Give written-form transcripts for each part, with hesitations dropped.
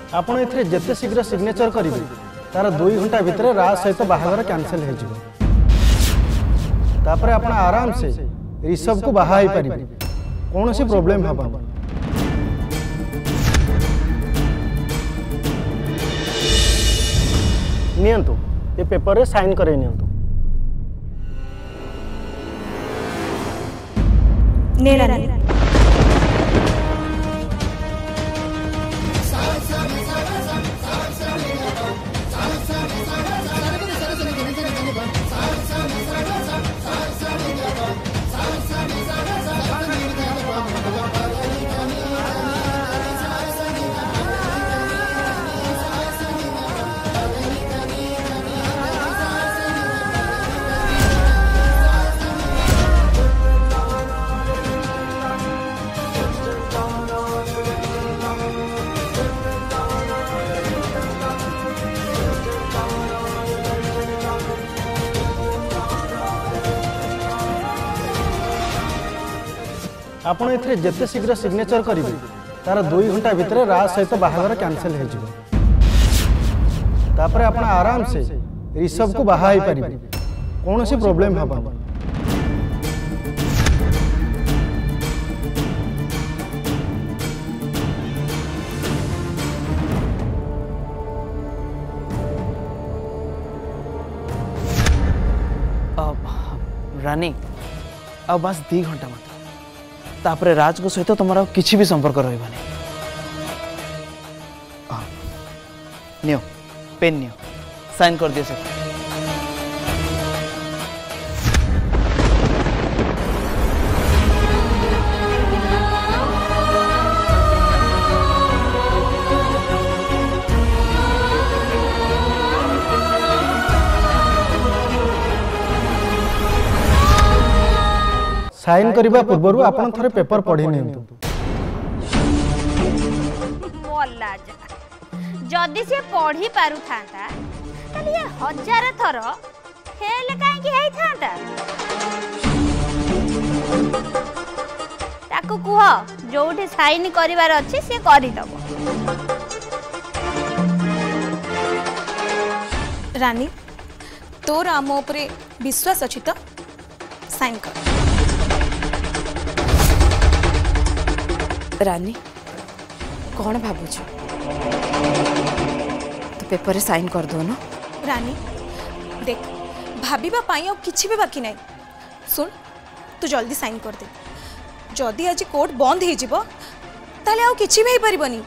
आपण एथिरे जेते शीघ्र सिग्नेचर करिवे तार 2 घंटा भितर राज सहित बाहागर कैंसिल हो जिवो। तापर आपण आराम से ऋषभ को बाहा पारे कौन सी प्रोब्लेम हम नियंतु ये पेपर रे साइन करे नियंतु। आपण एथिरे जेते शीघ्र सिग्नेचर करिवे तार 2 घंटा भितर राज सहित बाहागर कैंसिल हो जिवो। तापर आपण आराम से ऋषभ को बाहा पारे कौन सी प्रोब्लेम हम रानी आ बस 2 घंटा मात्र तापरे राज को सहित तुम किसी भी संपर्क रही नियो पेन नियो साइन कर दिए सर। साइन करबा पूर्व आपण थरे पेपर पढ़ी नियंतु। मोला जदी से पढ़ी पारु थांता तले ये 1000 थर फेल काहे की हेई थांता। ताकू कुह जोठी साइन करिवार अछि से करि दबो। रानी तोर आम उपरे विश्वास अछि तो साइन कर। रानी कौन भावुच तो पेपर रे साइन कर दो ना। रानी देख भाबीबा पाई आ किछि भी बाकी नहीं। सुन तू जल्दी साइन कर दे जदि आज कोर्ट बंद हो जिवो ताले आ किछि भी परिबनी।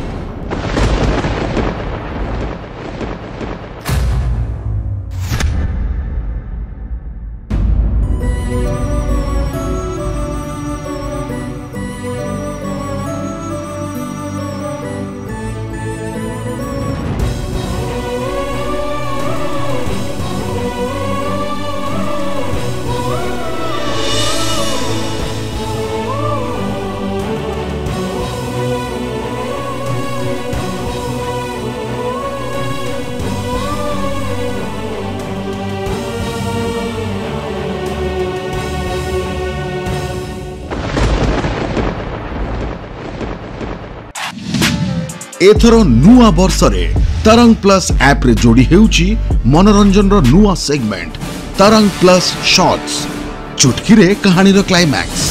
एथर नुआ वर्ष रे तरंग प्लस ऐप रे जोड़ी हेउची मनोरंजन रो नुआ सेगमेंट तरंग प्लस शॉर्ट्स चुटकी रे कहानी रो क्लाइमैक्स।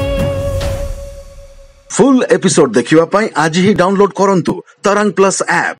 फुल एपिसोड देखिवा पाई आज ही डाउनलोड करंतु तरंग प्लस ऐप।